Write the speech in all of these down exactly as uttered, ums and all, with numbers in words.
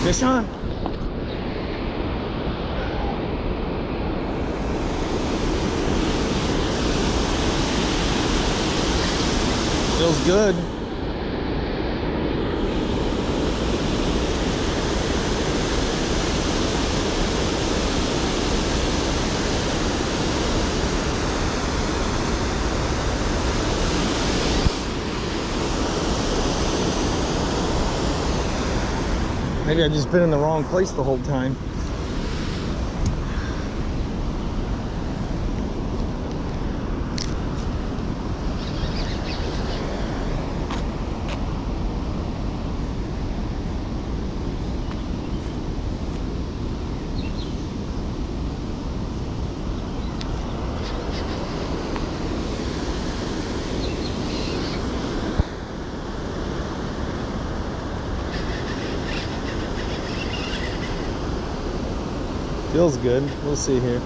Fish on. Feels good. Maybe I've just been in the wrong place the whole time. Feels good. We'll see here.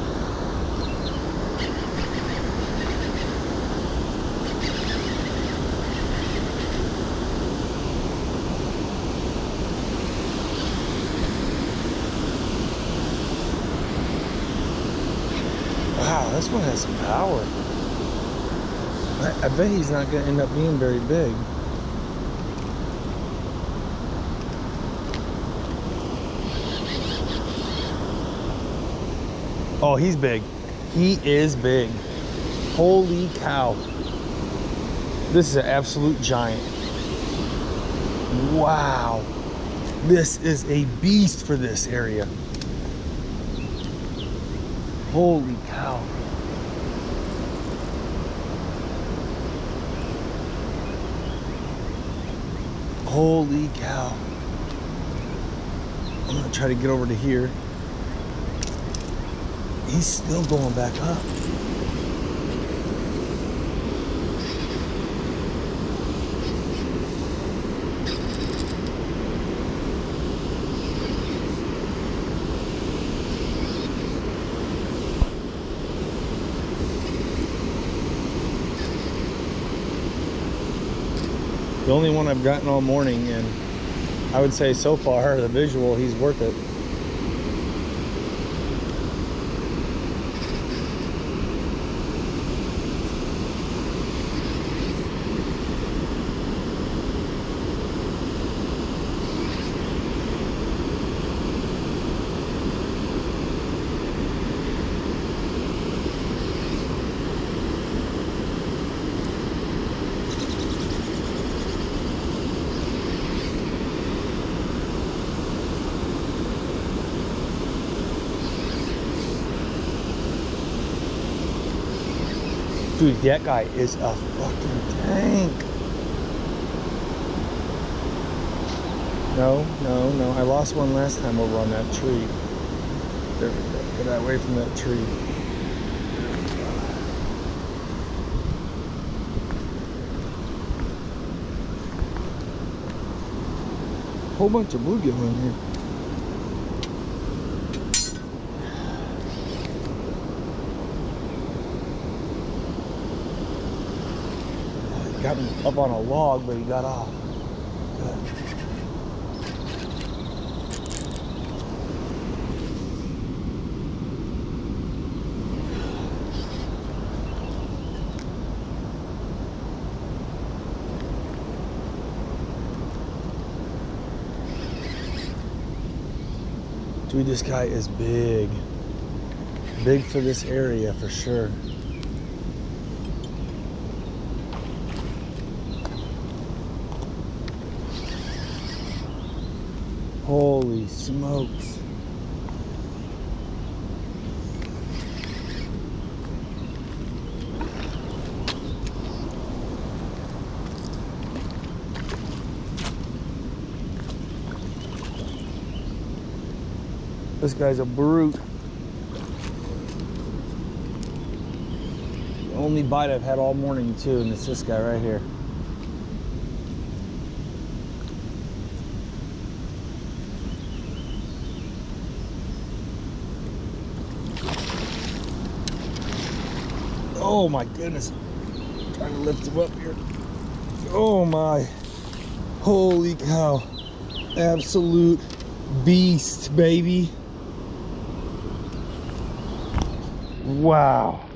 Wow, this one has some power. I, I bet he's not going to end up being very big. Oh, he's big. He is big. Holy cow. This is an absolute giant. Wow. This is a beast for this area. Holy cow. Holy cow. I'm gonna try to get over to here. He's still going back up. The only one I've gotten all morning, and I would say so far, the visual, he's worth it. Dude, that guy is a fucking tank. No, no, no. I lost one last time over on that tree. There we go. Get away from that tree. Whole bunch of bluegill in here. Got me up on a log, but he got off. Good. Dude, this guy is big. Big for this area for sure. Holy smokes. This guy's a brute. The only bite I've had all morning too, and it's this guy right here. Oh my goodness. I'm trying to lift him up here. Oh my. Holy cow. Absolute beast, baby. Wow.